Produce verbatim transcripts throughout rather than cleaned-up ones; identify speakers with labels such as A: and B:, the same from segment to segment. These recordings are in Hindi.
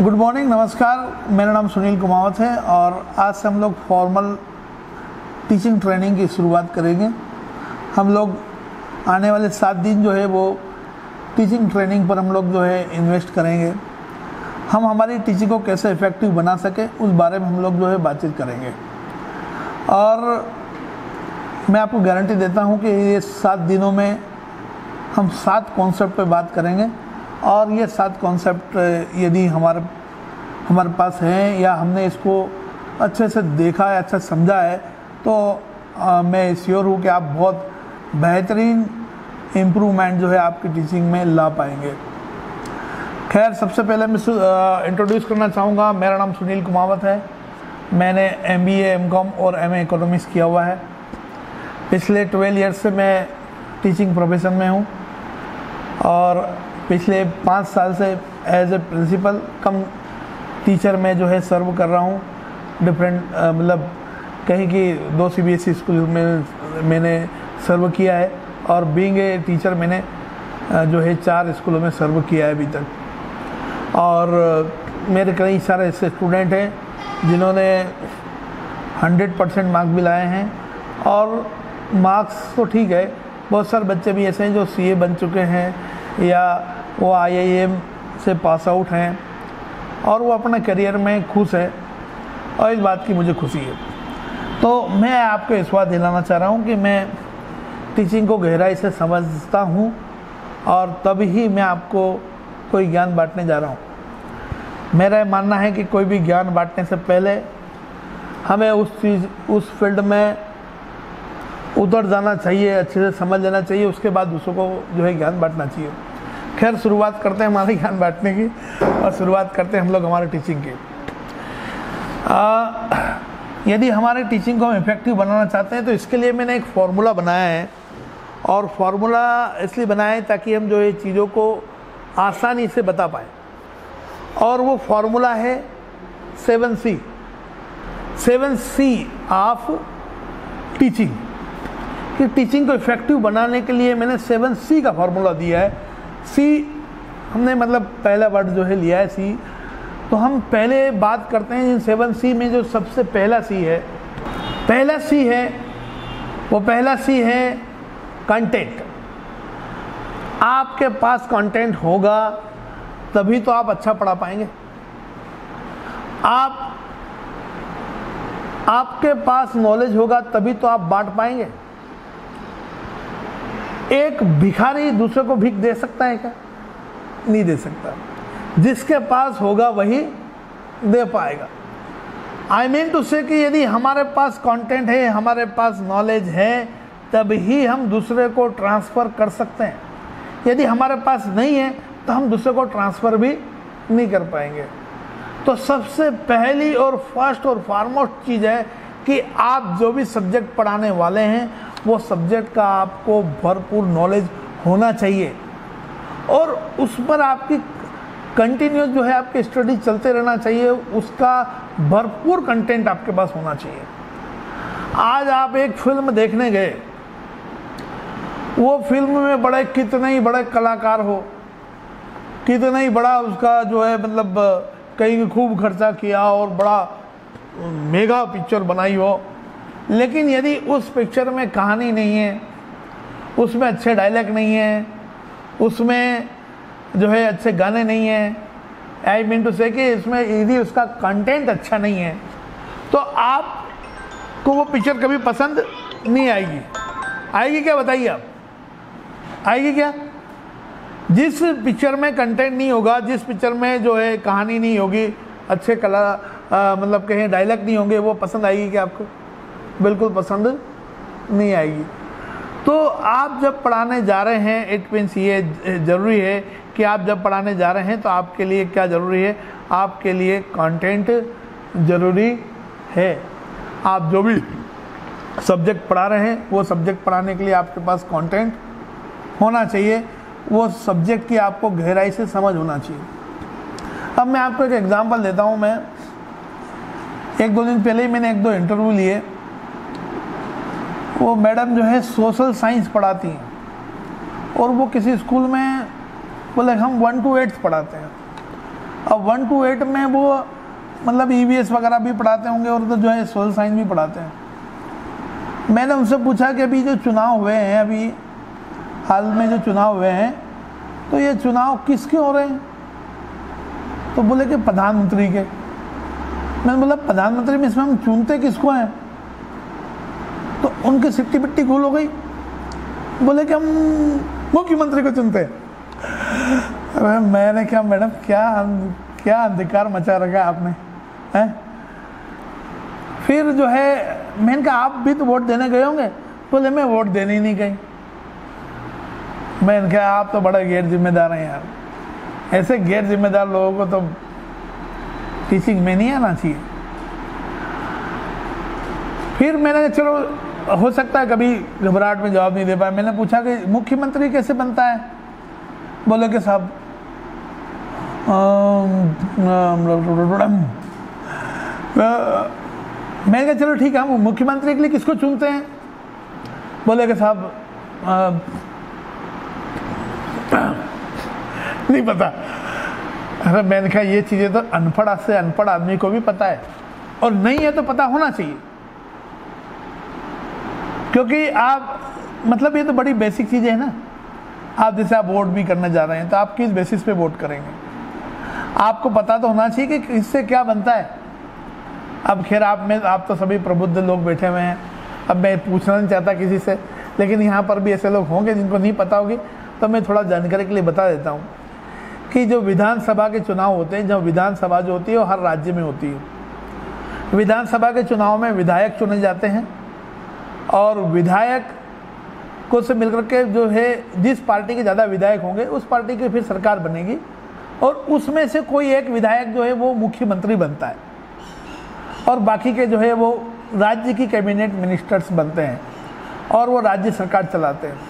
A: गुड मॉर्निंग, नमस्कार। मेरा नाम सुनील कुमावत है और आज से हम लोग फॉर्मल टीचिंग ट्रेनिंग की शुरुआत करेंगे। हम लोग आने वाले सात दिन जो है वो टीचिंग ट्रेनिंग पर हम लोग जो है इन्वेस्ट करेंगे। हम हमारी टीचिंग को कैसे इफ़ेक्टिव बना सके उस बारे में हम लोग जो है बातचीत करेंगे। और मैं आपको गारंटी देता हूँ कि ये सात दिनों में हम सात कॉन्सेप्ट पे बात करेंगे और ये सात कॉन्सेप्ट यदि हमारे हमारे पास हैं या हमने इसको अच्छे से देखा है, अच्छा समझा है, तो आ, मैं श्योर हूँ कि आप बहुत बेहतरीन इम्प्रूवमेंट जो है आपकी टीचिंग में ला पाएंगे। खैर, सबसे पहले मैं इंट्रोड्यूस करना चाहूँगा। मेरा नाम सुनील कुमावत है। मैंने M B A, M com और एम ए इकोनॉमिक्स किया हुआ है। पिछले ट्वेल्व ईयर्स से मैं टीचिंग प्रोफेशन में हूँ और पिछले पाँच साल से as a principal cum teacher में जो है सर्व कर रहा हूँ। डिफरेंट मतलब कहीं की दो C B S E school में मैंने सर्व किया है और बीइंग ए टीचर मैंने जो है चार स्कूलों में सर्व किया है अभी तक। और मेरे कई सारे ऐसे स्टूडेंट हैं जिन्होंने हंड्रेड परसेंट मार्क्स भी लाए हैं। और मार्क्स तो ठीक है, बहुत सारे बच्चे भी ऐसे हैं जो सी ए बन चुके हैं या वो आई आई एम से पास आउट हैं और वो अपने करियर में खुश है और इस बात की मुझे खुशी है। तो मैं आपको विश्वास दिलाना चाह रहा हूँ कि मैं टीचिंग को गहराई से समझता हूँ और तभी मैं आपको कोई ज्ञान बांटने जा रहा हूँ। मेरा मानना है कि कोई भी ज्ञान बांटने से पहले हमें उस चीज़ उस फील्ड में उतर जाना चाहिए, अच्छे से समझ लेना चाहिए, उसके बाद दूसरों को जो है ज्ञान बांटना चाहिए। खैर, शुरुआत करते हैं हमारे ज्ञान बांटने की और शुरुआत करते हैं हम लोग हमारे टीचिंग की। आ, यदि हमारे टीचिंग को हम इफेक्टिव बनाना चाहते हैं तो इसके लिए मैंने एक फार्मूला बनाया है। और फार्मूला इसलिए बनाया है ताकि हम जो है चीज़ों को आसानी से बता पाए। और वो फार्मूला है seven C seven C of teaching. कि टीचिंग को इफेक्टिव बनाने के लिए मैंने सेवन सी का फार्मूला दिया है। सी हमने मतलब पहला वर्ड जो है लिया है सी। तो हम पहले बात करते हैं इन सेवन सी में जो सबसे पहला सी है पहला सी है वो पहला सी है कंटेंट। आपके पास कंटेंट होगा तभी तो आप अच्छा पढ़ा पाएंगे। आप आपके पास नॉलेज होगा तभी तो आप बांट पाएंगे। एक भिखारी दूसरे को भीख दे सकता है क्या? नहीं दे सकता। जिसके पास होगा वही दे पाएगा। आई मीन टू से कि यदि हमारे पास कंटेंट है, हमारे पास नॉलेज है, तब ही हम दूसरे को ट्रांसफ़र कर सकते हैं। यदि हमारे पास नहीं है तो हम दूसरे को ट्रांसफ़र भी नहीं कर पाएंगे। तो सबसे पहली और फर्स्ट और फॉरमोस्ट चीज़ है कि आप जो भी सब्जेक्ट पढ़ाने वाले हैं वो सब्जेक्ट का आपको भरपूर नॉलेज होना चाहिए और उस पर आपकी कंटिन्यूस जो है आपकी स्टडी चलते रहना चाहिए। उसका भरपूर कंटेंट आपके पास होना चाहिए। आज आप एक फिल्म देखने गए, वो फिल्म में बड़े कितने ही बड़े कलाकार हो, कितना ही बड़ा उसका जो है मतलब कहीं खूब खर्चा किया और बड़ा मेगा पिक्चर बनाई हो, लेकिन यदि उस पिक्चर में कहानी नहीं है, उसमें अच्छे डायलॉग नहीं है, उसमें जो है अच्छे गाने नहीं हैं, आई मीन टू से कि इसमें यदि उसका कंटेंट अच्छा नहीं है तो आपको वो पिक्चर कभी पसंद नहीं आएगी। आएगी क्या बताइए आप? आएगी क्या? जिस पिक्चर में कंटेंट नहीं होगा, जिस पिक्चर में जो है कहानी नहीं होगी, अच्छे कला आ, मतलब कहीं डायलॉग नहीं होंगे, वो पसंद आएगी क्या आपको? बिल्कुल पसंद नहीं आएगी। तो आप जब पढ़ाने जा रहे हैं, इट मीन्स ये ज़रूरी है कि आप जब पढ़ाने जा रहे हैं तो आपके लिए क्या ज़रूरी है? आपके लिए कंटेंट ज़रूरी है। आप जो भी सब्जेक्ट पढ़ा रहे हैं वो सब्जेक्ट पढ़ाने के लिए आपके पास कंटेंट होना चाहिए। वो सब्जेक्ट की आपको गहराई से समझ होना चाहिए। अब मैं आपको एक एग्जांपल देता हूँ। मैं एक दो दिन पहले ही मैंने एक दो इंटरव्यू लिए। वो मैडम जो है सोशल साइंस पढ़ाती हैं और वो किसी स्कूल में बोले हम वन टू एट्थ पढ़ाते हैं अब वन टू एट में वो मतलब ई वी एस वगैरह भी पढ़ाते होंगे और तो जो है सोशल साइंस भी पढ़ाते हैं। मैंने उनसे पूछा कि अभी जो चुनाव हुए हैं, अभी हाल में जो चुनाव हुए हैं, तो ये चुनाव किसके हो रहे हैं? तो बोले कि प्रधानमंत्री के। मैंने बोला प्रधानमंत्री में इसमें हम चुनते किसको हैं? तो उनकी सिट्टी पिट्टी गोल हो गई, बोले कि हम मुख्यमंत्री को चुनते हैं। अरे मैंने क्या मैडम, क्या क्या अंधकार मचा रखा आपने, हैं? फिर जो है मैंने कहा आप भी तो वोट देने गए होंगे? बोले मैं वोट देने ही नहीं गई। मैंने कहा आप तो बड़ा गैर जिम्मेदार हैं यार, ऐसे गैर जिम्मेदार लोगों को तो टीचिंग में नहीं आना चाहिए। फिर मैंने कहा चलो हो सकता है कभी घबराहट में जवाब नहीं दे पाया। मैंने पूछा कि मुख्यमंत्री कैसे बनता है? बोले कि साहब मैंने कहा चलो ठीक है, हम मुख्यमंत्री के लिए किसको चुनते हैं? बोले कि साहब नहीं पता। अरे मैंने कहा ये चीज़ें तो अनपढ़ से अनपढ़ आदमी को भी पता है, और नहीं है तो पता होना चाहिए, क्योंकि आप मतलब ये तो बड़ी बेसिक चीज़ें है ना। आप जैसे आप वोट भी करने जा रहे हैं तो आप किस बेसिस पे वोट करेंगे, आपको पता तो होना चाहिए कि इससे क्या बनता है। अब खैर आप में आप तो सभी प्रबुद्ध लोग बैठे हुए हैं, अब मैं पूछना नहीं चाहता किसी से, लेकिन यहाँ पर भी ऐसे लोग होंगे जिनको नहीं पता होगी, तो मैं थोड़ा जानकारी के लिए बता देता हूँ कि जो विधानसभा के चुनाव होते हैं, जब विधानसभा जो होती है वो हर राज्य में होती है। विधानसभा के चुनाव में विधायक चुने जाते हैं, और विधायक को से मिलकर के जो है जिस पार्टी के ज़्यादा विधायक होंगे उस पार्टी की फिर सरकार बनेगी, और उसमें से कोई एक विधायक जो है वो मुख्यमंत्री बनता है, और बाकी के जो है वो राज्य की कैबिनेट मिनिस्टर्स बनते हैं और वो राज्य सरकार चलाते हैं।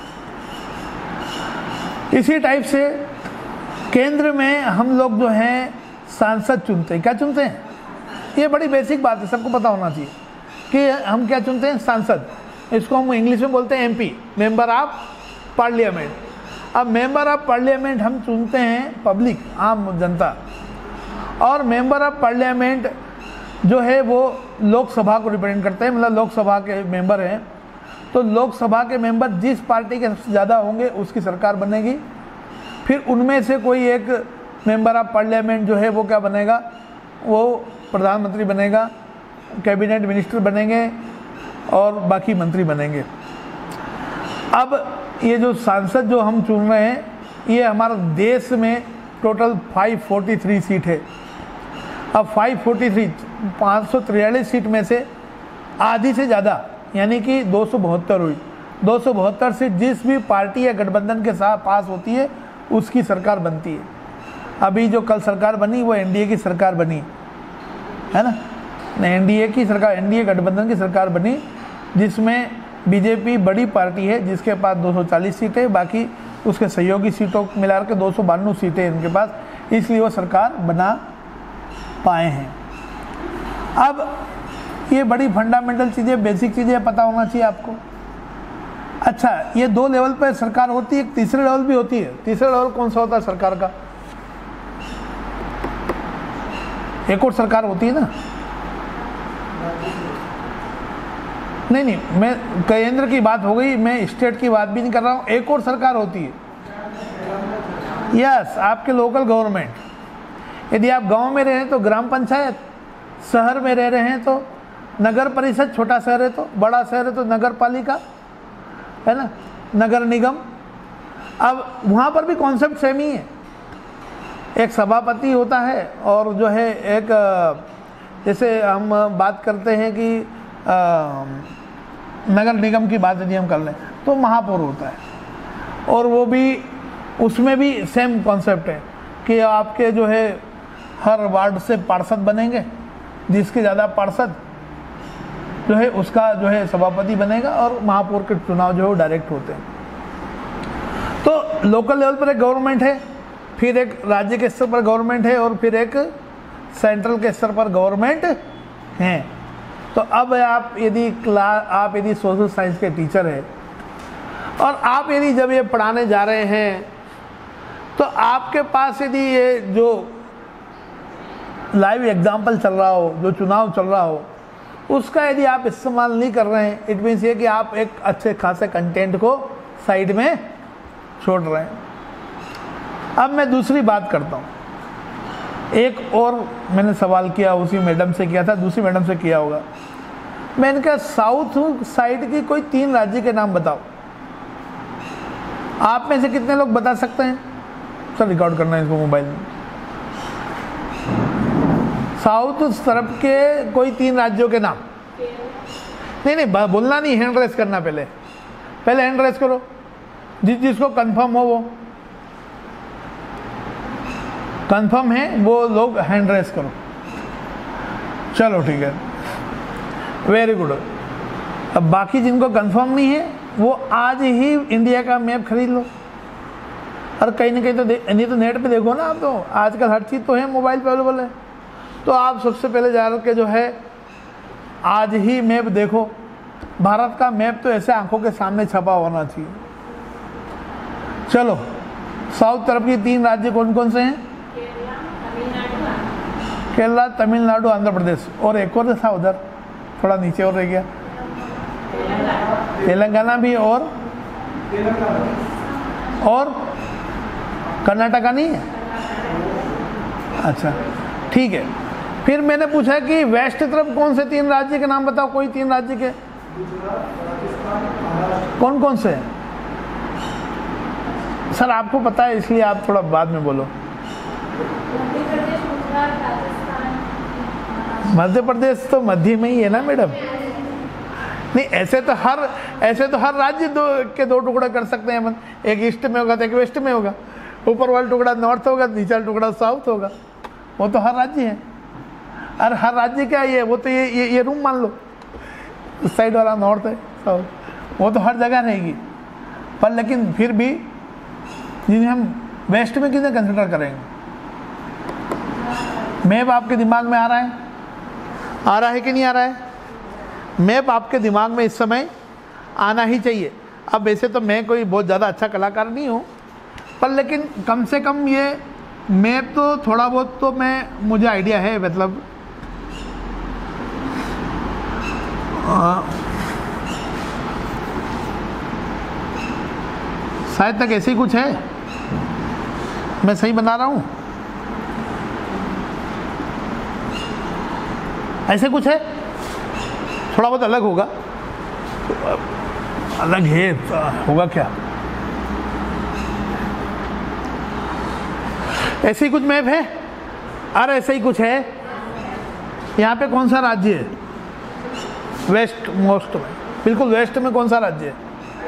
A: इसी टाइप से केंद्र में हम लोग जो हैं सांसद चुनते हैं। क्या चुनते हैं? ये बड़ी बेसिक बात है, सबको पता होना चाहिए कि हम क्या चुनते हैं, सांसद। इसको हम इंग्लिश में बोलते हैं M P, member of parliament. अब मेंबर ऑफ पार्लियामेंट हम चुनते हैं पब्लिक, आम जनता, और मेंबर ऑफ पार्लियामेंट जो है वो लोकसभा को रिप्रेजेंट करते हैं, मतलब लोकसभा के मेंबर हैं। तो लोकसभा के मेंबर जिस पार्टी के सबसे ज़्यादा होंगे उसकी सरकार बनेगी। फिर उनमें से कोई एक मेंबर ऑफ पार्लियामेंट जो है वो क्या बनेगा, वो प्रधानमंत्री बनेगा, कैबिनेट मिनिस्टर बनेंगे और बाकी मंत्री बनेंगे। अब ये जो सांसद जो हम चुन रहे हैं, ये हमारे देश में टोटल पाँच सौ तैंतालीस सीट है। अब पाँच सौ तैंतालीस पाँच सौ तिरालीस सीट में से आधी से ज़्यादा यानी कि दो सौ बहत्तर हुई। दो सौ बहत्तर सीट जिस भी पार्टी या गठबंधन के साथ पास होती है उसकी सरकार बनती है। अभी जो कल सरकार बनी वो एन डी ए की सरकार बनी है ना, एन डी ए की सरकार, एन डी ए गठबंधन की सरकार बनी, जिसमें बी जे पी बड़ी पार्टी है जिसके पास दो सौ चालीस सीटें, बाकी उसके सहयोगी सीटों मिलाकर के दो सौ बानवे सीटें इनके पास, इसलिए वो सरकार बना पाए हैं। अब ये बड़ी फंडामेंटल चीज़ें, बेसिक चीज़ें पता होना चाहिए आपको। अच्छा, ये दो लेवल पर सरकार होती है, एक तीसरे लेवल भी होती है। तीसरा लेवल कौन सा होता है सरकार का? एक और सरकार होती है ना, नहीं नहीं मैं केंद्र की बात हो गई, मैं स्टेट की बात भी नहीं कर रहा हूँ। एक और सरकार होती है, यस, आपके लोकल गवर्नमेंट। यदि आप गांव में रहे हैं तो ग्राम पंचायत, शहर में रह रहे हैं तो नगर परिषद, छोटा शहर है तो, बड़ा शहर है तो नगर पालिका, है ना, नगर निगम। अब वहाँ पर भी कॉन्सेप्ट सेम ही है, एक सभापति होता है और जो है एक, जैसे हम बात करते हैं कि आ, नगर निगम की बात यदि हम कर लें तो महापौर होता है, और वो भी, उसमें भी सेम कॉन्सेप्ट है कि आपके जो है हर वार्ड से पार्षद बनेंगे, जिसके ज़्यादा पार्षद जो है उसका जो है सभापति बनेगा, और महापौर के चुनाव जो है वो डायरेक्ट होते हैं। तो लोकल लेवल पर एक गवर्नमेंट है, फिर एक राज्य के स्तर पर गवर्नमेंट है, और फिर एक सेंट्रल के स्तर पर गवर्नमेंट हैं। तो अब आप यदि क्लास आप यदि सोशल साइंस के टीचर हैं और आप यदि जब ये पढ़ाने जा रहे हैं तो आपके पास यदि ये जो लाइव एग्जाम्पल चल रहा हो, जो चुनाव चल रहा हो, उसका यदि आप इस्तेमाल नहीं कर रहे हैं, इट मीन्स ये कि आप एक अच्छे खासे कंटेंट को साइड में छोड़ रहे हैं। अब मैं दूसरी बात करता हूँ। एक और मैंने सवाल किया, उसी मैडम से किया था, दूसरी मैडम से किया होगा। मैंने कहा साउथ साइड की कोई तीन राज्य के नाम बताओ। आप में से कितने लोग बता सकते हैं? सर रिकॉर्ड करना है इसको मोबाइल में। साउथ तरफ के कोई तीन राज्यों के नाम। नहीं नहीं बोलना नहीं, हैंड रेस करना। पहले पहले हैंड रेस करो, जिस जिसको कंफर्म हो, वो कंफर्म है वो लोग हैंड रेस करो। चलो ठीक है, वेरी गुड। अब बाकी जिनको कंफर्म नहीं है वो आज ही इंडिया का मैप खरीद लो, और कहीं ना कहीं तो नहीं तो नेट पे देखो ना। आप तो आजकल हर चीज़ तो है मोबाइल पे अवेलेबल है, तो आप सबसे पहले जा के जो है आज ही मैप देखो। भारत का मैप तो ऐसे आंखों के सामने छपा होना चाहिए। चलो, साउथ तरफ की तीन राज्य कौन कौन से हैं? केरला, तमिलनाडु, आंध्र प्रदेश, और एक और था उधर थोड़ा नीचे और रह गया, तेलंगाना भी, और और कर्नाटका नहीं है। अच्छा ठीक है। फिर मैंने पूछा कि वेस्ट तरफ कौन से तीन राज्य के नाम बताओ, कोई तीन राज्य के। कौन कौन से? सर आपको पता है इसलिए आप थोड़ा बाद में बोलो। मध्य प्रदेश तो मध्य में ही है ना मैडम। नहीं ऐसे तो हर ऐसे तो हर राज्य दो के दो टुकड़ा कर सकते हैं अपन। एक ईस्ट में होगा तो एक वेस्ट में होगा, ऊपर वाला टुकड़ा नॉर्थ होगा, नीचे वाला टुकड़ा साउथ होगा। वो तो हर राज्य है। और हर राज्य क्या ये, वो तो ये ये, ये रूम मान लो, उस साइड वाला नॉर्थ है, साउथ, वो तो हर जगह रहेगी। पर लेकिन फिर भी जिन्हें हम वेस्ट में किसे कंसिडर करेंगे? मैप आपके दिमाग में आ रहा है आ रहा है कि नहीं आ रहा है? मैप आपके दिमाग में इस समय आना ही चाहिए। अब वैसे तो मैं कोई बहुत ज़्यादा अच्छा कलाकार नहीं हूँ, पर लेकिन कम से कम ये मैप तो थोड़ा बहुत तो मैं मुझे आइडिया है। मतलब आ, शायद तक ऐसे ही कुछ है, मैं सही बता रहा हूँ? ऐसे कुछ है, थोड़ा बहुत अलग होगा। अलग है होगा क्या? ऐसे ही कुछ मैप है। अरे ऐसे ही कुछ है। यहाँ पे कौन सा राज्य है? वेस्ट मोस्ट में, बिल्कुल वेस्ट में कौन सा राज्य है?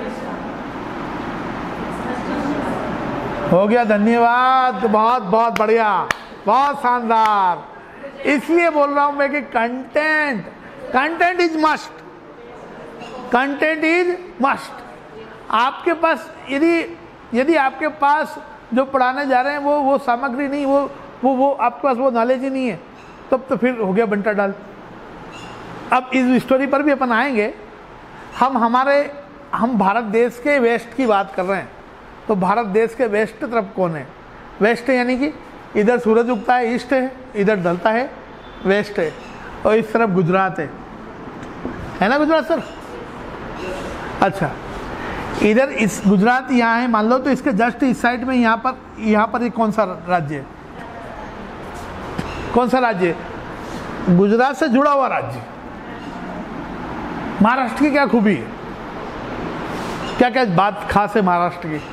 A: हो गया, धन्यवाद, बहुत बहुत बढ़िया, बहुत शानदार। इसलिए बोल रहा हूं मैं कि content content is must, content is must. आपके पास यदि यदि आपके पास जो पढ़ाने जा रहे हैं वो वो सामग्री नहीं, वो वो वो आपके पास वो नॉलेज ही नहीं है, तब तो फिर हो गया बंटा डाल। अब इस स्टोरी पर भी अपन आएंगे। हम हमारे हम भारत देश के वेस्ट की बात कर रहे हैं, तो भारत देश के वेस्ट तरफ कौन है? वेस्ट यानी कि इधर सूरज उगता है ईस्ट है, इधर ढलता है वेस्ट है, और इस तरफ गुजरात है, है ना गुजरात सर? अच्छा, इधर इस गुजरात यहाँ है मान लो, तो इसके जस्ट इस साइड में यहाँ पर यहाँ पर एक कौन सा राज्य है? कौन सा राज्य है? गुजरात से जुड़ा हुआ राज्य। महाराष्ट्र की क्या खूबी है? क्या क्या बात खास है महाराष्ट्र की?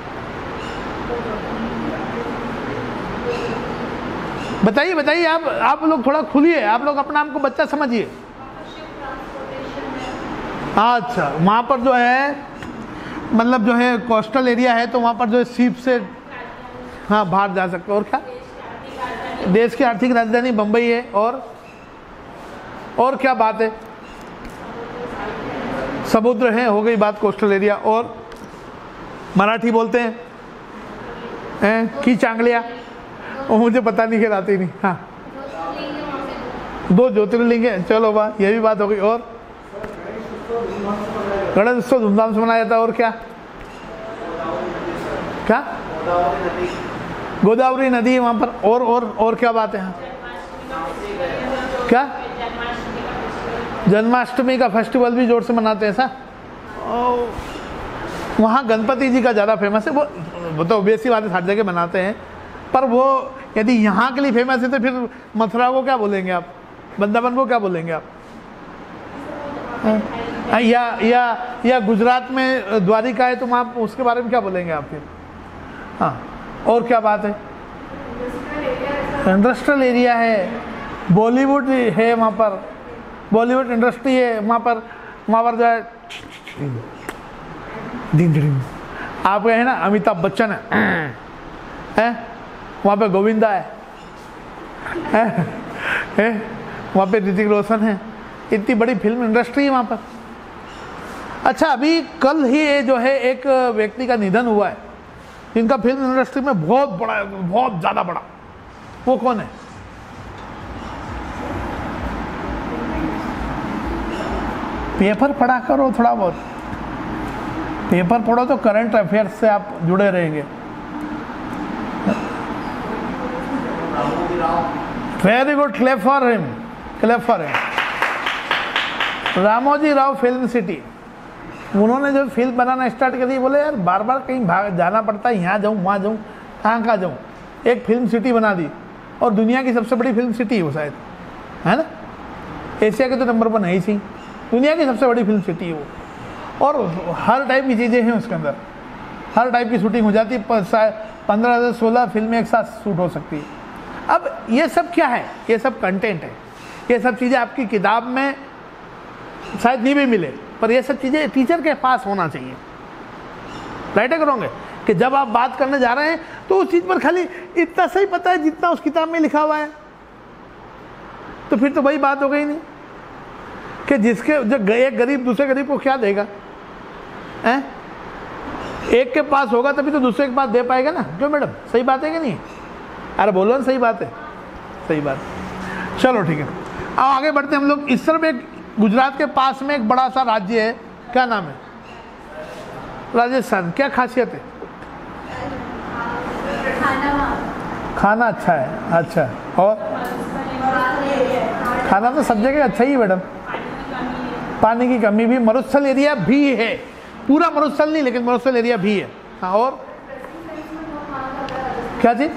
A: बताइए बताइए। आप आप लोग थोड़ा खुलिए, आप लोग अपना आपको बच्चा समझिए। अच्छा, वहाँ पर जो है मतलब जो है कोस्टल एरिया है, तो वहाँ पर जो है सीप से हाँ बाहर जा सकते। और क्या? देश की आर्थिक राजधानी बम्बई है। और और क्या बात है? समुद्र है, हो गई बात कोस्टल एरिया। और मराठी बोलते हैं, हैं की चांगलिया, वो मुझे पता नहीं, खेल आती नहीं। हाँ, दो ज्योतिर्लिंग है। चलो बात, ये भी बात हो गई। और गणेश उत्सव धूमधाम से मनाया जाता है। और क्या क्या? गोदावरी नदी है वहाँ पर। और और और क्या बात है? क्या? जन्माष्टमी का फेस्टिवल भी जोर से मनाते हैं ऐसा? वहाँ गणपति जी का ज़्यादा फेमस है। वो वो तो बेसी बात है, हर जगह मनाते हैं, पर वो यदि यहाँ के लिए फेमस है तो फिर मथुरा को क्या बोलेंगे आप, वृंदावन को क्या बोलेंगे आप? या या या गुजरात में द्वारिका है तो वहाँ उसके बारे में क्या बोलेंगे आप फिर? हाँ, और क्या बात है? इंडस्ट्रियल एरिया है, बॉलीवुड है वहाँ पर, बॉलीवुड इंडस्ट्री है वहाँ पर। वहाँ पर जो है आप गए हैं ना, अमिताभ बच्चन है, हैं? वहाँ पे गोविंदा है, हैं? हैं? वहाँ पे ऋतिक रोशन है। इतनी बड़ी फिल्म इंडस्ट्री है वहाँ पर। अच्छा, अभी कल ही ये जो है एक व्यक्ति का निधन हुआ है जिनका फिल्म इंडस्ट्री में बहुत बड़ा, बहुत ज़्यादा बड़ा। वो कौन है? पेपर पढ़ा करो थोड़ा बहुत, पेपर पढ़ो तो करंट अफेयर्स से आप जुड़े रहेंगे। Very good, clap for him, clap for him. Ramoji Rao film city, उन्होंने जब फिल्म बनाना स्टार्ट करी, बोले यार बार बार कहीं भाग जाना पड़ता है, यहाँ जाऊँ वहाँ जाऊँ, कहाँ कहाँ जाऊँ, एक फिल्म सिटी बना दी और दुनिया की सबसे बड़ी फिल्म सिटी है वो, शायद है ना, एशिया के तो नंबर वन है ही सी, दुनिया की सबसे बड़ी फिल्म सिटी है वो। और हर टाइप की चीज़ें हैं उसके अंदर, हर टाइप की शूटिंग हो जाती है, पंद्रह से सोलह फिल्में एक साथ शूट हो सकती है। अब ये सब क्या है? ये सब कंटेंट है, ये सब चीज़ें आपकी किताब में शायद नहीं भी मिले, पर ये सब चीज़ें टीचर के पास होना चाहिए। राइट करोगे कि जब आप बात करने जा रहे हैं तो उस चीज़ पर खाली इतना सही पता है जितना उस किताब में लिखा हुआ है, तो फिर तो वही बात हो गई नहीं कि जिसके जो एक गरीब दूसरे गरीब को क्या देगा, हैं? एक के पास होगा तभी तो दूसरे के पास दे पाएगा ना। क्यों मैडम, सही बात है कि नहीं? अरे बोलो ना, सही बात है, सही बात। चलो ठीक है, आओ आगे बढ़ते हैं हम लोग। इस तरफ एक गुजरात के पास में एक बड़ा सा राज्य है, क्या नाम है? राजस्थान। क्या खासियत है? खाना अच्छा है। अच्छा, और खाना तो सब जगह अच्छा ही है मैडम। पानी की कमी भी, मरुस्थल एरिया भी है, पूरा मरुस्थल नहीं लेकिन मरुस्थल एरिया भी है। हाँ, और क्या चीज?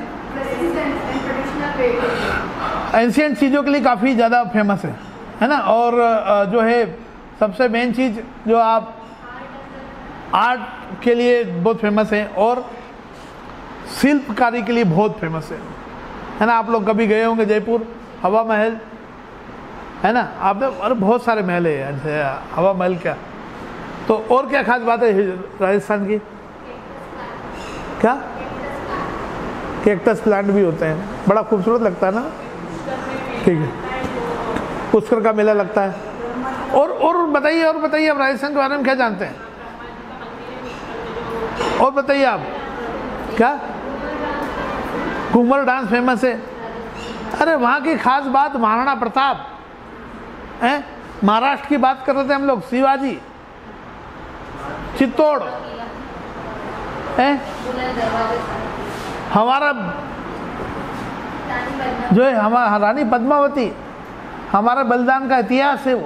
A: एंशिएंट चीज़ों के लिए काफ़ी ज़्यादा फेमस है, है ना। और जो है सबसे मेन चीज़ जो आप आर्ट के लिए बहुत फेमस है और शिल्पकारी के लिए बहुत फेमस है, है ना। आप लोग कभी गए होंगे जयपुर, हवा महल, है ना, आपने, अरे बहुत सारे महल है, हवा महल क्या। तो और क्या खास बात है राजस्थान की? क्या? कैक्टस प्लांट भी होते हैं, बड़ा खूबसूरत लगता है ना। ठीक है, पुष्कर का मेला लगता है। और और बताइए, और बताइए आप राजस्थान के बारे में क्या जानते हैं? और बताइए आप, क्या? घूमर डांस फेमस है। अरे वहाँ की खास बात महाराणा प्रताप हैं। महाराष्ट्र की बात कर रहे थे हम लोग, शिवाजी, चित्तौड़ हैं। हमारा जो है हमारा रानी पद्मावती, हमारा बलिदान का इतिहास है वो,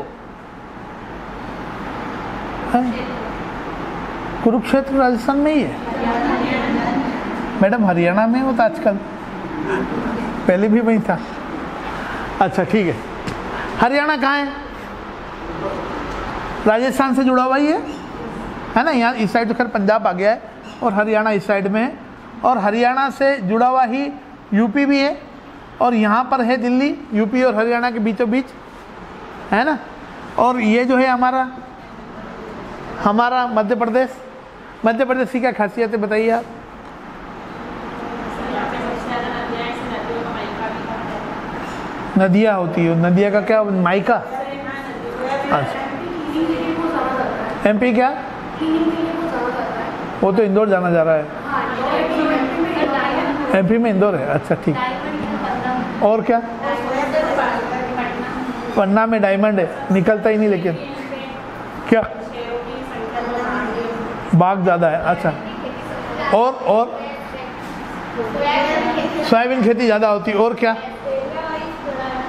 A: है? कुरुक्षेत्र राजस्थान में ही है मैडम, हरियाणा में वो तो आजकल, पहले भी वही था। अच्छा ठीक है, हरियाणा कहाँ है? राजस्थान से जुड़ा हुआ ही है, है ना। यहाँ इस साइड तो खैर पंजाब आ गया है और हरियाणा इस साइड में है, और हरियाणा से जुड़ा हुआ ही यूपी भी है, और यहाँ पर है दिल्ली, यूपी और हरियाणा के बीचों बीच, है ना। और ये जो है हमारा हमारा मध्य प्रदेश। मध्य प्रदेश की क्या खासियत है बताइए आप? नदियाँ होती है, नदियाँ का क्या माइका? अच्छा, एमपी क्या? वो तो इंदौर जाना जा रहा है, एमपी में इंदौर है। अच्छा ठीक, और क्या? पन्ना में डायमंड है, निकलता ही नहीं लेकिन, क्या? बाग ज़्यादा है। अच्छा, और और सोयाबीन खेती ज़्यादा होती है, और क्या?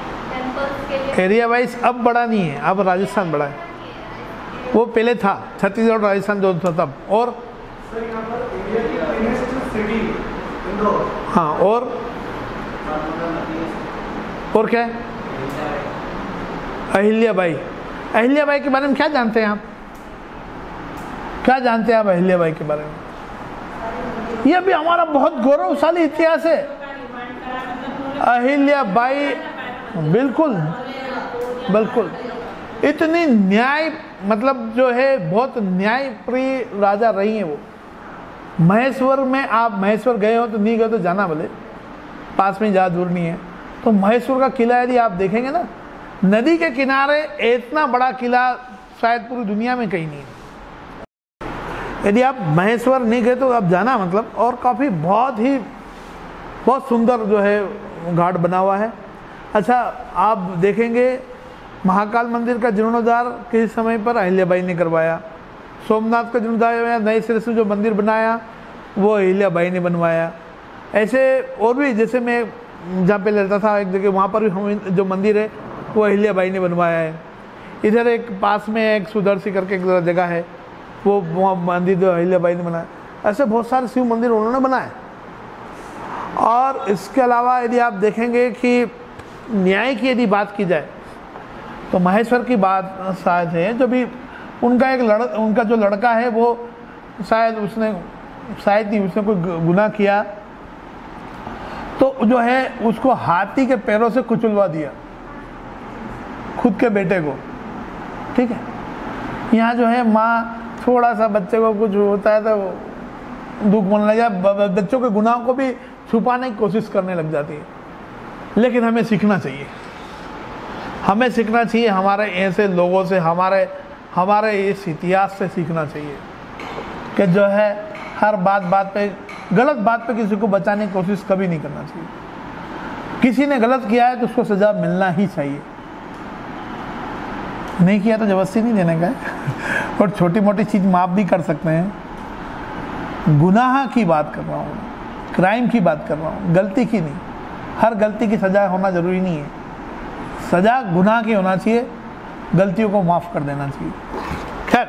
A: एरिया वाइज अब बड़ा नहीं है, अब राजस्थान बड़ा है। वो पहले था छत्तीसगढ़ राजस्थान जो था तब। और
B: सर यहाँ पर इंडिया की क्लीनेस्ट सिटी इंदौर।
A: हाँ, और और क्या है? अहिल्याबाई। अहिल्याबाई के बारे में क्या जानते हैं आप? क्या जानते हैं आप अहिल्याबाई के बारे में? यह भी हमारा बहुत गौरवशाली इतिहास है। अहिल्याबाई बिल्कुल बिल्कुल इतनी न्याय, मतलब जो है बहुत न्यायप्रिय राजा रही हैं वो। महेश्वर में, आप महेश्वर गए हो तो नहीं गए तो जाना, भले पास में ज़्यादा दूर नहीं है। तो महेश्वर का किला यदि आप देखेंगे ना, नदी के किनारे इतना बड़ा किला शायद पूरी दुनिया में कहीं नहीं है। यदि आप महेश्वर नहीं गए तो आप जाना, मतलब। और काफ़ी बहुत ही बहुत सुंदर जो है घाट बना हुआ है। अच्छा, आप देखेंगे महाकाल मंदिर का जीर्णोद्धार किस समय पर अहिल्याबाई ने करवाया। सोमनाथ का जीर्णोद्धार नए सिरे से जो मंदिर बनाया वो अहिल्याबाई ने बनवाया। ऐसे और भी, जैसे मैं जहाँ पे रहता था एक जगह, वहाँ पर भी हम जो मंदिर है वो अहिल्याबाई ने बनवाया है। इधर एक पास में एक सुदर्शी करके एक जगह है, वो वहाँ मंदिर जो अहिल्याबाई ने बनाया। ऐसे बहुत सारे शिव मंदिर उन्होंने बनाए। और इसके अलावा यदि आप देखेंगे कि न्याय की यदि बात की जाए तो महेश्वर की बात शायद है, जो भी उनका एक लड़ उनका जो लड़का है वो शायद उसने शायद ही उसने कोई गुनाह किया तो जो है उसको हाथी के पैरों से कुचलवा दिया, खुद के बेटे को। ठीक है, यहाँ जो है माँ थोड़ा सा बच्चे को कुछ होता है तो दुख मन लग जाए, बच्चों के गुनाहों को भी छुपाने की कोशिश करने लग जाती है। लेकिन हमें सीखना चाहिए, हमें सीखना चाहिए हमारे ऐसे लोगों से, हमारे हमारे इस इतिहास से सीखना चाहिए कि जो है हर बात बात पे, गलत बात पे किसी को बचाने की कोशिश कभी नहीं करना चाहिए। किसी ने गलत किया है तो उसको सजा मिलना ही चाहिए, नहीं किया तो जबरदस्ती नहीं देने का है। और छोटी मोटी चीज़ माफ़ भी कर सकते हैं। गुनाह की बात कर रहा हूँ, क्राइम की बात कर रहा हूँ, गलती की नहीं। हर गलती की सज़ा होना ज़रूरी नहीं है। सज़ा गुनाह की होना चाहिए, गलतियों को माफ़ कर देना चाहिए। खैर,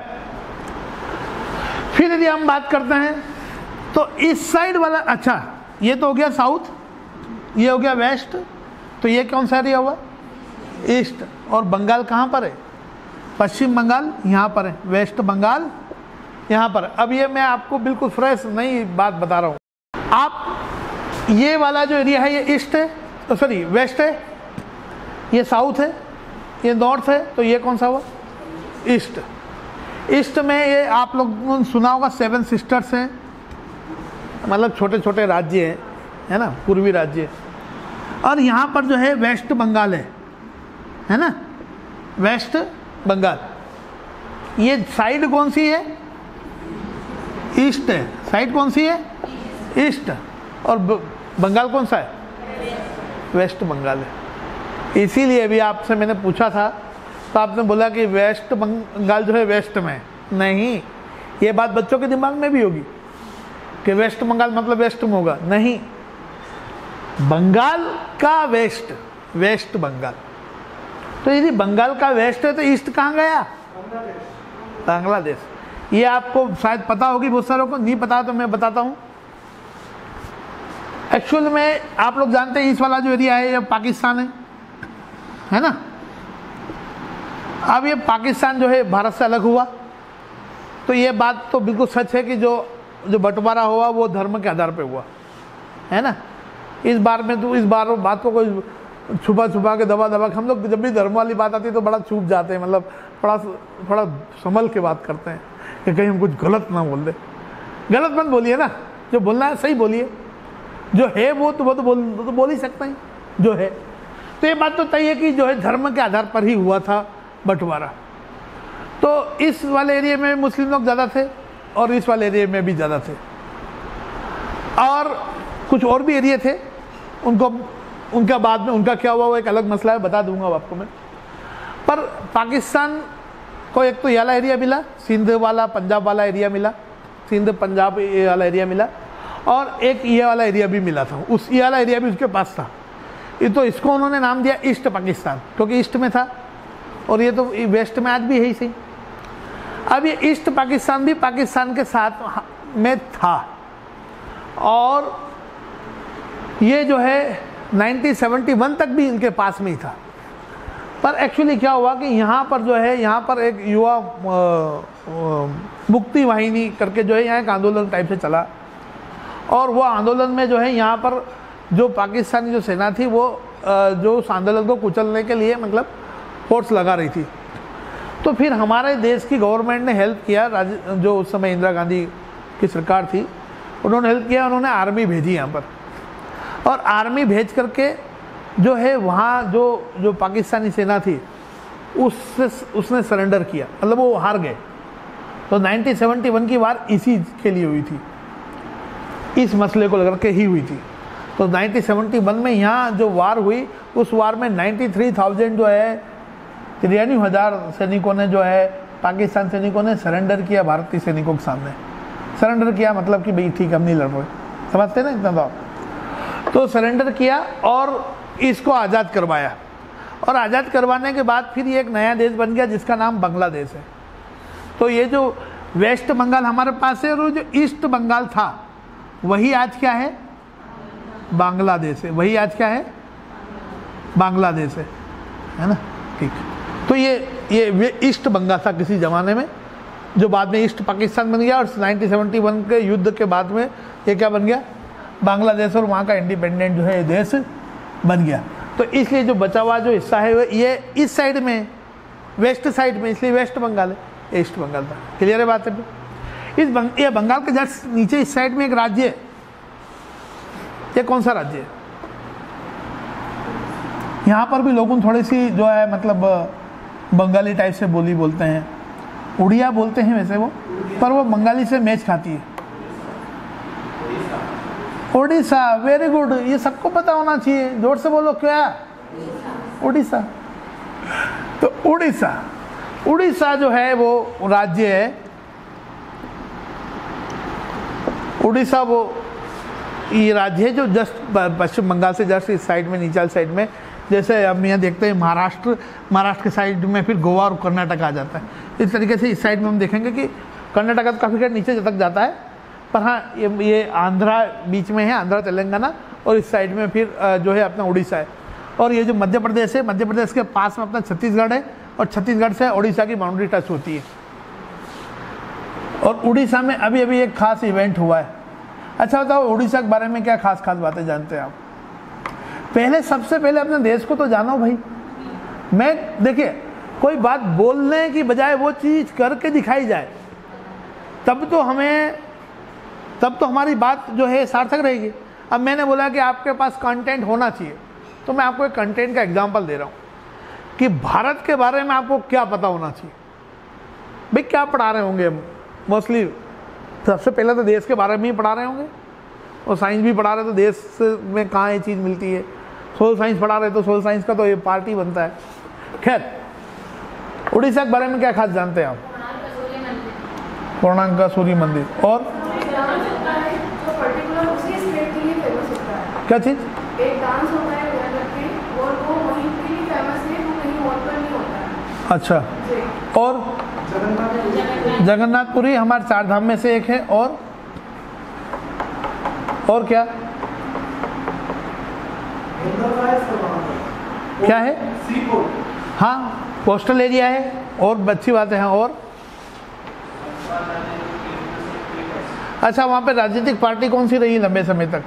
A: फिर यदि हम बात करते हैं तो इस साइड वाला, अच्छा ये तो हो गया साउथ, ये हो गया वेस्ट, तो ये कौन सा एरिया हुआ? ईस्ट। और बंगाल कहाँ पर है? पश्चिम बंगाल यहाँ पर है, वेस्ट बंगाल यहाँ पर। अब ये मैं आपको बिल्कुल फ्रेश नई बात बता रहा हूँ। आप ये वाला जो एरिया है ये ईस्ट है, तो सॉरी वेस्ट है, ये साउथ है, ये नॉर्थ है, तो ये कौन सा हुआ? ईस्ट। ईस्ट में ये आप लोगों ने सुना होगा सेवन सिस्टर्स हैं, मतलब छोटे छोटे राज्य हैं, है ना, पूर्वी राज्य। और यहाँ पर जो है वेस्ट बंगाल है, है ना, वेस्ट बंगाल। ये साइड कौन सी है? ईस्ट है। साइड कौन सी है? ईस्ट। और बंगाल कौन सा है? वेस्ट बंगाल है। इसीलिए अभी आपसे मैंने पूछा था तो आपने बोला कि वेस्ट बंगाल जो है वेस्ट में। नहीं, ये बात बच्चों के दिमाग में भी होगी कि वेस्ट बंगाल मतलब वेस्ट में होगा। नहीं, बंगाल का वेस्ट, वेस्ट बंगाल। तो यदि बंगाल का वेस्ट है तो ईस्ट कहाँ गया? बांग्लादेश। ये आपको शायद पता होगी, बहुत सारों को नहीं पता, तो मैं बताता हूँ। एक्चुअल में आप लोग जानते हैं इस वाला जो एरिया है ये पाकिस्तान है, है ना। अब ये पाकिस्तान जो है भारत से अलग हुआ, तो ये बात तो बिल्कुल सच है कि जो जो बंटवारा हुआ वो धर्म के आधार पे हुआ, है ना। इस बार में तो इस बार बात को कोई छुपा छुपा के दबा दबा, हम लोग जब भी धर्म वाली बात आती है तो बड़ा छुप जाते हैं, मतलब थोड़ा थोड़ा संभल के बात करते हैं कि कहीं हम कुछ गलत ना बोल दे। गलत मत बोलिए ना, जो बोलना है सही बोलिए। जो है वो तो वो तो बोल तो बोल ही सकते हैं जो है। तो ये बात तो तय है कि जो है धर्म के आधार पर ही हुआ था बंटवारा। तो इस वाले एरिया में मुस्लिम लोग ज़्यादा थे और इस वाले एरिया में भी ज़्यादा थे, और कुछ और भी एरिया थे, उनको उनका बाद में उनका क्या हुआ वो एक अलग मसला है, बता दूंगा आपको मैं। पर पाकिस्तान को एक तो ये वाला एरिया मिला, सिंध वाला पंजाब वाला एरिया मिला, सिंध पंजाब वाला एरिया मिला, और एक ये वाला एरिया भी मिला था। उस ये वाला एरिया भी उसके पास था, ये तो इसको उन्होंने नाम दिया ईस्ट पाकिस्तान, क्योंकि ईस्ट में था, और ये तो वेस्ट में आज भी है ही सही। अब ये ईस्ट पाकिस्तान भी पाकिस्तान के साथ में था, और ये जो है नाइनटीन सेवेंटी वन तक भी इनके पास में ही था। पर एक्चुअली क्या हुआ कि यहाँ पर जो है, यहाँ पर एक युवा मुक्ति वाहिनी करके जो है यहाँ एक आंदोलन टाइप से चला, और वो आंदोलन में जो है यहाँ पर जो पाकिस्तानी जो सेना थी वो जो उस आंदोलन को कुचलने के लिए मतलब फोर्स लगा रही थी। तो फिर हमारे देश की गवर्नमेंट ने हेल्प किया, जो उस समय इंदिरा गांधी की सरकार थी, उन्होंने हेल्प किया, उन्होंने आर्मी भेजी यहाँ पर, और आर्मी भेज करके जो है वहाँ जो जो पाकिस्तानी सेना थी उससे उसने सरेंडर किया, मतलब वो हार गए। तो नाइनटीन सेवेंटी वन की वार इसी के लिए हुई थी, इस मसले को लेकर के ही हुई थी। तो नाइनटीन सेवेंटी वन में यहाँ जो वार हुई, उस वार में तिरानवे हज़ार जो है तिरानवे हज़ार सैनिकों ने जो है पाकिस्तान सैनिकों ने सरेंडर किया भारतीय सैनिकों के सामने। सरेंडर किया मतलब कि भाई ठीक हम नहीं लड़ रहे, समझते ना इतना तो तो सरेंडर किया और इसको आज़ाद करवाया, और आज़ाद करवाने के बाद फिर ये एक नया देश बन गया जिसका नाम बांग्लादेश है। तो ये जो वेस्ट बंगाल हमारे पास है, और जो ईस्ट बंगाल था वही आज क्या है, बांग्लादेश है। वही आज क्या है, बांग्लादेश है, है ना, ठीक। तो ये ये ईस्ट बंगाल था किसी ज़माने में, जो बाद में ईस्ट पाकिस्तान बन गया, और नाइनटीन सेवेंटी वन के युद्ध के बाद में ये क्या बन गया, बांग्लादेश, और वहाँ का इंडिपेंडेंट जो है देश बन गया। तो इसलिए जो बचा हुआ जो हिस्सा है ये इस साइड में, वेस्ट साइड में, इसलिए वेस्ट बंगाल है, ईस्ट बंगाल था। क्लियर है बात है? इस बंग, ये बंगाल के जस्ट नीचे इस साइड में एक राज्य है, ये कौन सा राज्य है? यहाँ पर भी लोगों थोड़ी सी जो है मतलब बंगाली टाइप से बोली बोलते हैं, उड़िया बोलते हैं वैसे वो, पर वो बंगाली से मैच खाती है। उड़ीसा, वेरी गुड, ये सबको पता होना चाहिए, जोर से बोलो क्या, उड़ीसा। तो उड़ीसा, उड़ीसा जो है वो राज्य है, उड़ीसा वो ये राज्य है जो जस्ट पश्चिम बंगाल से जस्ट इस साइड में, नीचे साइड में, जैसे हम यहाँ देखते हैं महाराष्ट्र, महाराष्ट्र के साइड में फिर गोवा और कर्नाटक आ जाता है। इस तरीके से इस साइड में हम देखेंगे कि कर्नाटक तो काफ़ी देर नीचे तक जाता है, पर हाँ ये ये आंध्रा बीच में है, आंध्रा तेलंगाना, और इस साइड में फिर जो है अपना उड़ीसा है। और ये जो मध्य प्रदेश है, मध्य प्रदेश के पास में अपना छत्तीसगढ़ है, और छत्तीसगढ़ से उड़ीसा की बाउंड्री टच होती है। और उड़ीसा में अभी अभी एक खास इवेंट हुआ है। अच्छा बताओ उड़ीसा के बारे में क्या खास खास बातें जानते हैं आप? पहले सबसे पहले अपने देश को तो जानो भाई। मैं देखिए, कोई बात बोलने की बजाय वो चीज़ करके दिखाई जाए, तब तो हमें तब तो हमारी बात जो है सार्थक रहेगी। अब मैंने बोला कि आपके पास कंटेंट होना चाहिए, तो मैं आपको एक कंटेंट का एग्जांपल दे रहा हूँ कि भारत के बारे में आपको क्या पता होना चाहिए। भाई क्या पढ़ा रहे होंगे हम? मोस्टली सबसे पहले तो देश के बारे में ही पढ़ा रहे होंगे, और साइंस भी पढ़ा रहे तो देश में कहाँ ये चीज़ मिलती है। सोशल साइंस पढ़ा रहे तो सोशल साइंस का तो ये पार्टी बनता है। खैर, उड़ीसा के बारे में क्या खास जानते हैं आप? पूर्णांक का सूर्य मंदिर, और क्या चीज़?
B: एक डांस होता है और वो वहीं के लिए फेमस है, वो कहीं और पर नहीं होता है।
A: अच्छा, और जगन्नाथपुरी हमारे चार धाम में से एक है, और और क्या क्या है? हाँ, कोस्टल एरिया है, और अच्छी बात है। और अच्छा, वहाँ पे राजनीतिक पार्टी कौन सी रही लंबे समय तक?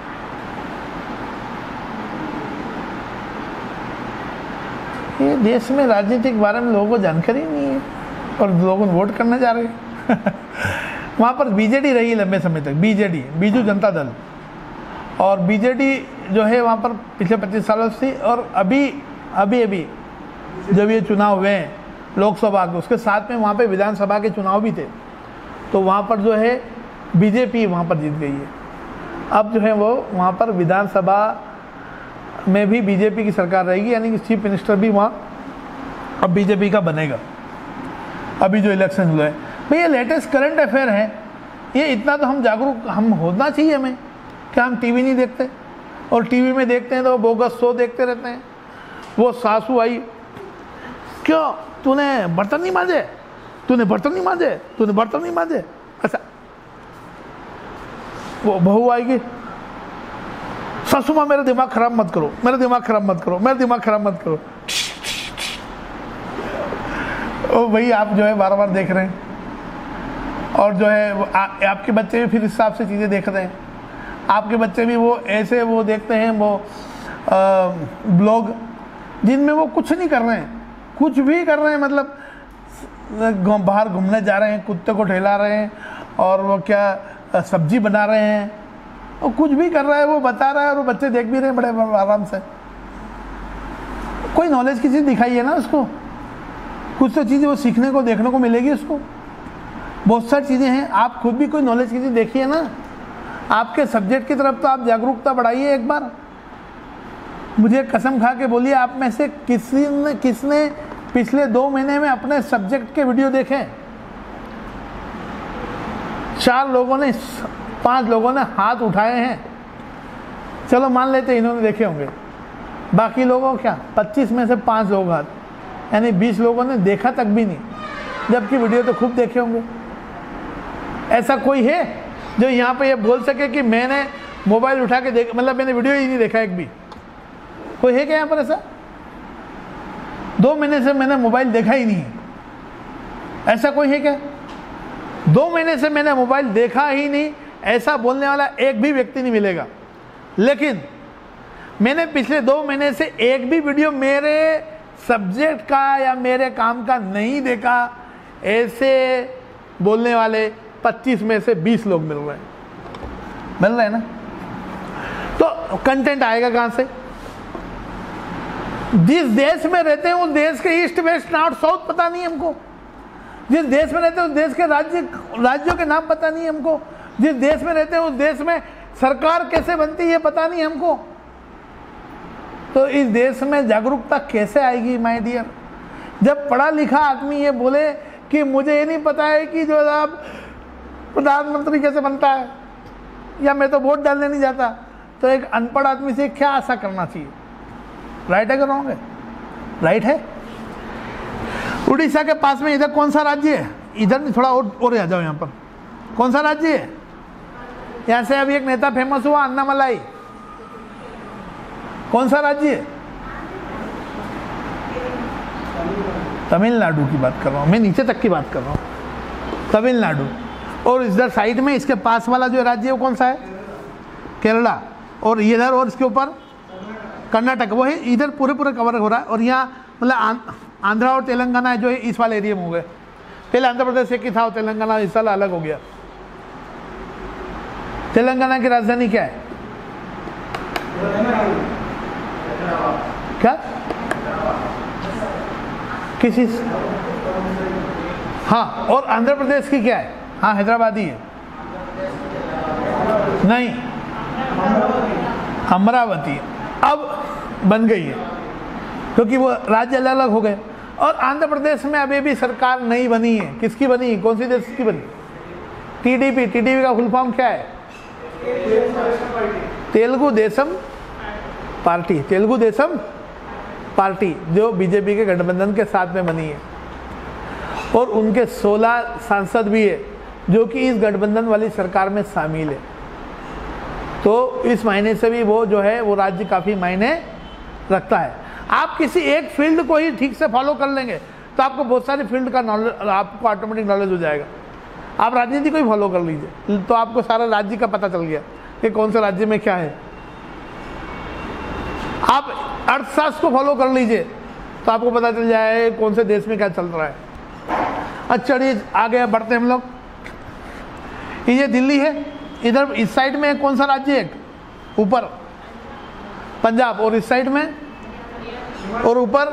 A: ये देश में राजनीतिक के बारे में लोगों को जानकारी नहीं है, और लोग वोट करने जा रहे हैं। वहाँ पर बीजेडी रही लंबे समय तक, बीजेडी, बीजू जनता दल। और बीजेडी जो है वहाँ पर पिछले पच्चीस सालों से, और अभी अभी अभी जब ये चुनाव हुए हैं लोकसभा के, उसके साथ में वहाँ पे विधानसभा के चुनाव भी थे, तो वहाँ पर जो है बीजेपी वहाँ पर जीत गई है। अब जो है वो वहाँ पर विधानसभा में भी बीजेपी की सरकार रहेगी, यानी कि चीफ मिनिस्टर भी वहाँ अब बीजेपी का बनेगा। अभी जो इलेक्शन हुए हैं भाई, ये लेटेस्ट करंट अफेयर है, ये इतना तो हम जागरूक हम होना चाहिए हमें। क्या हम टीवी नहीं देखते? और टीवी में देखते हैं तो वो बोगस शो देखते रहते हैं। वो सासू आई, क्यों तूने बर्तन नहीं मांजे, तूने बर्तन नहीं मांजे, तूने बर्तन नहीं मांजे। अच्छा, वो बहू आएगी, सासू माँ मेरा दिमाग खराब मत करो, मेरा दिमाग खराब मत करो, मेरा दिमाग खराब मत करो। ओ भाई, आप जो है बार बार देख रहे हैं, और जो है वो आ, आपके बच्चे भी फिर इस हिसाब से चीज़ें देख रहे हैं। आपके बच्चे भी वो ऐसे वो देखते हैं वो ब्लॉग जिनमें वो कुछ नहीं कर रहे हैं, कुछ भी कर रहे हैं, मतलब बाहर घूमने जा रहे हैं, कुत्ते को ठेला रहे हैं, और वो क्या सब्जी बना रहे हैं, वो कुछ भी कर रहा है, वो बता रहा है, और वो बच्चे देख भी रहे हैं बड़े आराम से। कोई नॉलेज की चीज़ दिखाइए ना उसको, कुछ तो चीज़ें वो सीखने को देखने को मिलेगी उसको। बहुत सारी चीज़ें हैं, आप खुद भी कोई नॉलेज की चीज़ देखिए ना। आपके सब्जेक्ट की तरफ तो आप जागरूकता बढ़ाइए एक बार। मुझे कसम खा के बोलिए, आप में से किसी ने किसने पिछले दो महीने में अपने सब्जेक्ट के वीडियो देखे? चार लोगों ने, पांच लोगों ने हाथ उठाए हैं, चलो मान लेते इन्होंने देखे होंगे। बाकी लोगों क्या, पच्चीस में से पांच लोग हाथ, यानी बीस लोगों ने देखा तक भी नहीं, जबकि वीडियो तो खूब देखे होंगे। ऐसा कोई है जो यहाँ पे ये बोल सके कि मैंने मोबाइल उठा के देख, मतलब मैंने वीडियो ही नहीं देखा एक भी? कोई है क्या यहाँ पर ऐसा? दो महीने से मैंने मोबाइल देखा ही नहीं है, ऐसा कोई है क्या? दो महीने से मैंने मोबाइल देखा ही नहीं, ऐसा बोलने वाला एक भी व्यक्ति नहीं मिलेगा। लेकिन मैंने पिछले दो महीने से एक भी वीडियो मेरे सब्जेक्ट का या मेरे काम का नहीं देखा, ऐसे बोलने वाले पच्चीस में से बीस लोग मिल रहे हैं। मिल रहे हैं ना? तो कंटेंट आएगा कहां से? जिस देश में रहते हैं उस देश के ईस्ट वेस्ट नॉर्थ साउथ पता नहीं हमको। जिस देश में रहते हैं उस देश के राज्य राज्यों के नाम पता नहीं हमको। जिस देश में रहते हैं उस देश में सरकार कैसे बनती है ये पता नहीं हमको। तो इस देश में जागरूकता कैसे आएगी माय डियर? जब पढ़ा लिखा आदमी ये बोले कि मुझे ये नहीं पता है कि जो आप प्रधानमंत्री कैसे बनता है, या मैं तो वोट डालने नहीं जाता, तो एक अनपढ़ आदमी से क्या आशा करना चाहिए? राइट है कि रॉन्ग है? राइट है। उड़ीसा के पास में इधर कौन सा राज्य है? इधर नहीं, थोड़ा और और आ जाओ यहाँ पर। कौन सा राज्य है? यहाँ से अभी एक नेता फेमस हुआ, अन्नामलाई। कौन सा राज्य है? तमिलनाडु की बात कर रहा हूँ मैं, नीचे तक की बात कर रहा हूँ, तमिलनाडु। और इधर साइड में इसके पास वाला जो राज्य है वो कौन सा है? केरला। और इधर और इसके ऊपर कर्नाटक। वो है, इधर पूरे पूरे कवर हो रहा है। और यहाँ मतलब आंध्रा और तेलंगाना जो है इस वाले एरिया में हो गए। पहले आंध्र प्रदेश एक ही था और तेलंगाना इस साल अलग हो गया। तेलंगाना की राजधानी क्या है? क्या? किसी? हाँ, और आंध्र प्रदेश की क्या है? हाँ, हैदराबादी है। नहीं, अमरावती है। अब बन गई है क्योंकि वो राज्य अलग अलग हो गए। और आंध्र प्रदेश में अभी भी सरकार नहीं बनी है। किसकी बनी? कौन सी देश की बनी? टीडीपी। टीडीपी का फुल फॉर्म क्या है? तेलुगु देशम पार्टी। तेलुगु देशम पार्टी जो बीजेपी के गठबंधन के साथ में बनी है। और उनके सोलह सांसद भी है जो कि इस गठबंधन वाली सरकार में शामिल है। तो इस मायने से भी वो जो है वो राज्य काफ़ी मायने रखता है। आप किसी एक फील्ड को ही ठीक से फॉलो कर लेंगे तो आपको बहुत सारी फील्ड का नॉलेज, आपको ऑटोमेटिक नॉलेज हो जाएगा। आप राजनीति को ही फॉलो कर लीजिए तो आपको सारा राज्य का पता चल गया कि कौन से राज्य में क्या है। आप अर्थशास्त्र को फॉलो कर लीजिए तो आपको पता चल जाए कौन से देश में क्या चल रहा है। अच्छा, ये आगे बढ़ते हम लोग। ये दिल्ली है, इधर इस साइड में कौन सा राज्य है? ऊपर पंजाब, और इस साइड में और ऊपर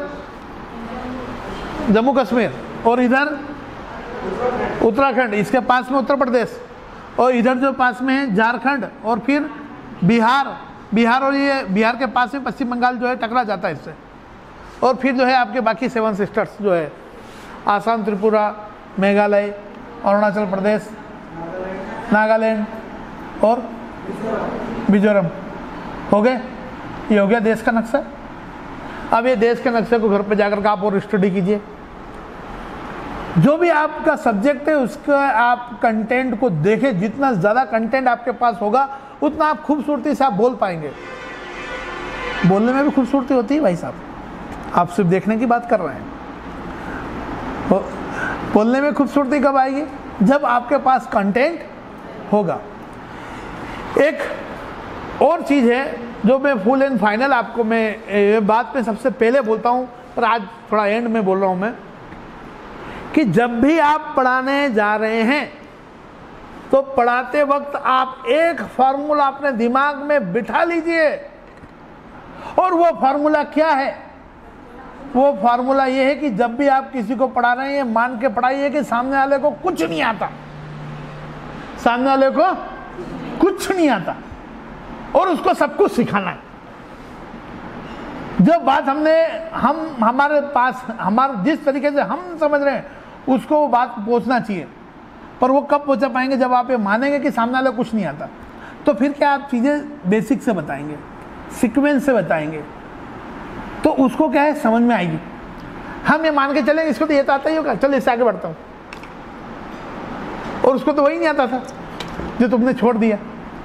A: जम्मू कश्मीर, और इधर उत्तराखंड, इसके पास में उत्तर प्रदेश, और इधर जो पास में है झारखंड, और फिर बिहार। बिहार और ये बिहार के पास में पश्चिम बंगाल जो है टकरा जाता है इससे। और फिर जो है आपके बाकी सेवन सिस्टर्स जो है आसाम, त्रिपुरा, मेघालय, अरुणाचल प्रदेश, नागालैंड और मिजोरम हो गए। ये हो गया देश का नक्शा। अब ये देश के नक्शे को घर पे जाकर के आप और स्टडी कीजिए। जो भी आपका सब्जेक्ट है उसका आप कंटेंट को देखें। जितना ज़्यादा कंटेंट आपके पास होगा उतना आप खूबसूरती से आप बोल पाएंगे। बोलने में भी खूबसूरती होती है भाई साहब, आप सिर्फ देखने की बात कर रहे हैं। बोलने में खूबसूरती कब आएगी? जब आपके पास कंटेंट होगा। एक और चीज़ है जो मैं फुल एंड फाइनल आपको मैं ये बात में सबसे पहले बोलता हूँ, पर आज थोड़ा एंड में बोल रहा हूँ मैं, कि जब भी आप पढ़ाने जा रहे हैं तो पढ़ाते वक्त आप एक फार्मूला अपने दिमाग में बिठा लीजिए। और वो फार्मूला क्या है? वो फार्मूला ये है कि जब भी आप किसी को पढ़ा रहे हैं मान के पढ़ाइए कि सामने वाले को कुछ नहीं आता, सामने वाले को कुछ नहीं आता और उसको सब कुछ सिखाना है। जो बात हमने हम हमारे पास हमारे जिस तरीके से हम समझ रहे हैं उसको वो बात पहुंचना चाहिए। पर वो कब पहुंचा पाएंगे? जब आप ये मानेंगे कि सामने वाले को कुछ नहीं आता। तो फिर क्या आप चीज़ें बेसिक से बताएंगे, सीक्वेंस से बताएंगे, तो उसको क्या है समझ में आएगी। हम ये मान के चलेंगे इसको तो ये तो आता ही होगा, चलो इससे आगे बढ़ता हूँ, और उसको तो वही नहीं आता था जो तुमने छोड़ दिया।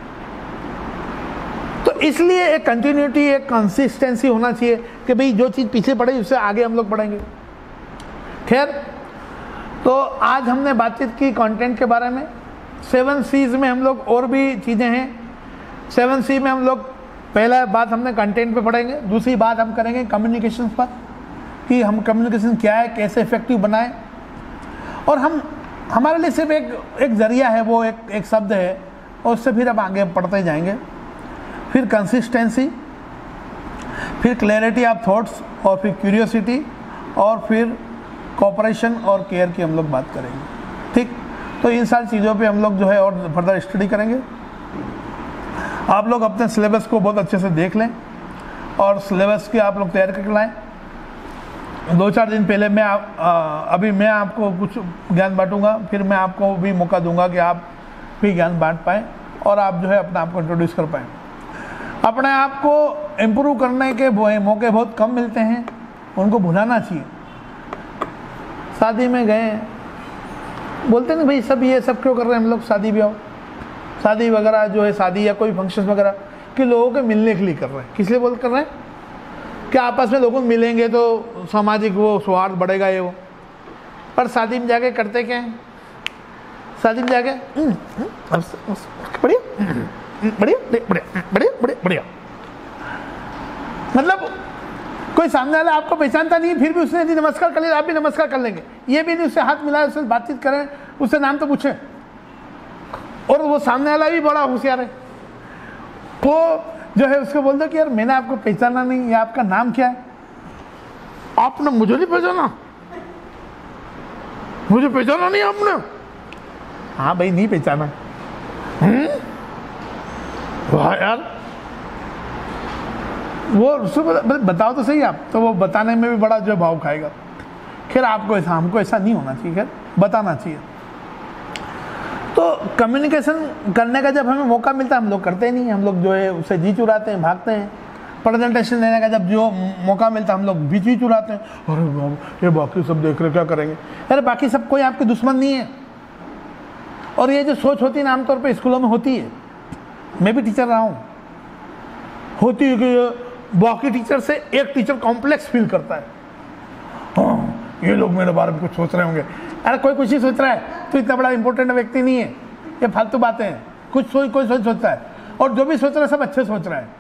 A: तो इसलिए एक कंटिन्यूटी, एक कंसिस्टेंसी होना चाहिए कि भाई जो चीज़ पीछे पड़े उससे आगे हम लोग बढ़ेंगे। खैर, तो आज हमने बातचीत की कंटेंट के बारे में। सेवन सीज में हम लोग और भी चीज़ें हैं। सेवन सी में हम लोग पहला बात हमने कंटेंट पे पढ़ेंगे, दूसरी बात हम करेंगे कम्युनिकेशन पर, कि हम कम्युनिकेशन क्या है, कैसे इफेक्टिव बनाएं। और हम हमारे लिए सिर्फ एक एक जरिया है, वो एक एक शब्द है, और उससे फिर हम आगे पढ़ते जाएंगे। फिर कंसिस्टेंसी, फिर क्लैरिटी ऑफ थॉट्स, और फिर क्यूरियोसिटी, और फिर कोऑपरेशन और केयर की हम लोग बात करेंगे। ठीक, तो इन सारी चीज़ों पे हम लोग जो है और फर्दर स्टडी करेंगे। आप लोग अपने सिलेबस को बहुत अच्छे से देख लें और सिलेबस की आप लोग तैयार करके लाएँ। दो चार दिन पहले मैं आप, आ, अभी मैं आपको कुछ ज्ञान बांटूंगा, फिर मैं आपको भी मौका दूंगा कि आप भी ज्ञान बांट पाएँ और आप जो है अपने आप को इंट्रोड्यूस कर पाएँ। अपने आप को इम्प्रूव करने के मौके बहुत कम मिलते हैं, उनको भुलाना चाहिए। शादी में गए, बोलते नहीं भाई सब ये सब क्यों कर रहे हैं हम लोग, शादी ब्याह शादी वगैरह जो है, शादी या कोई फंक्शन वगैरह कि लोगों के मिलने के लिए कर रहे हैं। किस लिए बोल कर रहे हैं? कि आपस में लोग मिलेंगे तो सामाजिक वो सौहार्द बढ़ेगा ये वो। पर शादी में जाके करते क्या हैं? शादी में जाके बढ़िया बढ़िया बढ़िया बढ़िया बढ़िया बढ़िया, मतलब कोई सामने वाला आपको पहचानता नहीं, फिर भी उसने यदि नमस्कार कर लिया आप भी नमस्कार कर लेंगे। ये भी नहीं उससे हाथ मिलाए, उससे बातचीत करें, उससे नाम तो पूछें। और वो सामने वाला भी बड़ा होशियार है, वो जो है उसको बोल दो कि यार मैंने आपको पहचाना नहीं, या आपका नाम क्या है? आपने मुझे नहीं पहचाना? मुझे पहचाना नहीं आपने? हाँ भाई नहीं पहचाना। वाह यार, वो उसको बताओ तो सही आप, तो वो बताने में भी बड़ा जो भाव खाएगा। खैर आपको ऐसा, हमको ऐसा नहीं होना चाहिए, खैर बताना चाहिए। तो कम्युनिकेशन करने का जब हमें मौका मिलता है हम लोग करते नहीं, हम लोग जो है उससे जी चुराते हैं, भागते हैं। प्रेजेंटेशन देने का जब जो मौका मिलता है हम लोग भी जी चुराते हैं, अरे ये बाकी सब देख रहे क्या करेंगे। अरे बाकी सब कोई आपके दुश्मन नहीं है। और ये जो सोच होती है ना आमतौर पर स्कूलों में होती है, मैं भी टीचर रहा हूँ, होती है कि बाकी टीचर से एक टीचर कॉम्प्लेक्स फील करता है, हाँ ये लोग मेरे बारे में कुछ सोच रहे होंगे। अरे कोई कुछ ही सोच रहा है, तो इतना बड़ा इंपॉर्टेंट व्यक्ति नहीं है, ये फालतू बातें हैं। कुछ सोच कोई सोच सोचता है, और जो भी सोच रहा है सब अच्छे सोच रहा है।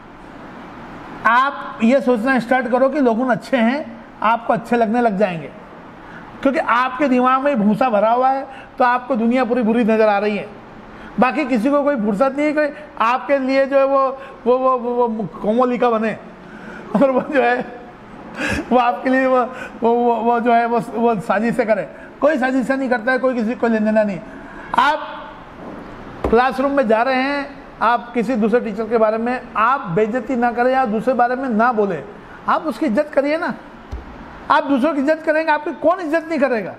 A: आप ये सोचना स्टार्ट करो कि लोग अच्छे हैं, आपको अच्छे लगने लग जाएंगे, क्योंकि आपके दिमाग में भूसा भरा हुआ है, तो आपको दुनिया पूरी बुरी नजर आ रही है। बाकी किसी को कोई फुर्सत नहीं है कोई आपके लिए जो है वो वो वो वो, वो कोमोलिका बने, और वो जो है वो आपके लिए वो वो वो, वो जो है वो वो साजिशें करे। कोई साजिशें नहीं करता है, कोई किसी को लेना देना नहीं। आप क्लासरूम में जा रहे हैं, आप किसी दूसरे टीचर के बारे में आप बेइज्जती ना करें या दूसरे बारे में ना बोले, आप उसकी इज्जत करिए ना। आप दूसरों की इज्जत करेंगे, आपकी कौन इज्जत नहीं करेगा?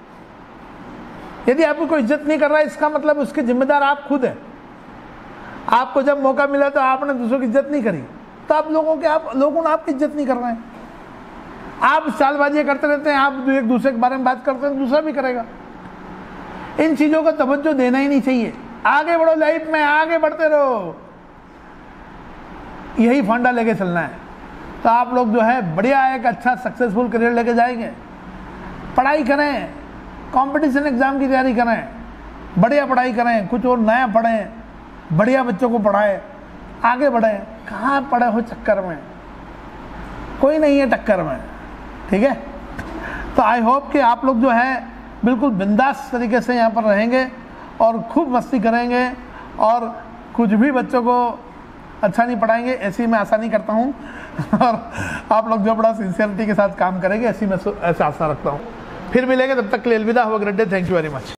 A: यदि आपको कोई इज्जत नहीं कर रहा है, इसका मतलब उसके जिम्मेदार आप खुद हैं। आपको जब मौका मिला तो आपने दूसरों की इज्जत नहीं करी, तो तो आप लोगों के आप लोगों ने आपकी इज्जत नहीं कर रहे हैं। आप चालबाजियाँ करते रहते हैं, आप एक दूसरे के बारे में बात करते हैं, दूसरा भी करेगा। इन चीज़ों का तवज्जो देना ही नहीं चाहिए। आगे बढ़ो लाइफ में, आगे बढ़ते रहो, यही फंडा लेके चलना है। तो आप लोग जो है बढ़िया एक अच्छा सक्सेसफुल करियर लेके जाएंगे। पढ़ाई करें, कंपटीशन एग्ज़ाम की तैयारी करें, बढ़िया पढ़ाई करें, कुछ और नया पढ़ें, बढ़िया बच्चों को पढ़ाएं, आगे बढ़ें। कहाँ पढ़े हो चक्कर में, कोई नहीं है टक्कर में, ठीक है। तो आई होप कि आप लोग जो है बिल्कुल बिंदास तरीके से यहाँ पर रहेंगे और खूब मस्ती करेंगे और कुछ भी बच्चों को अच्छा नहीं पढ़ाएंगे, ऐसी मैं आशा नहीं करता हूँ। और आप लोग जो बड़ा सिंसियरिटी के साथ काम करेंगे, ऐसी मैं ऐसा आशा रखता हूँ। फिर मिलेंगे, तब तक के लिए अलविदा। Have a great day. Thank you very much.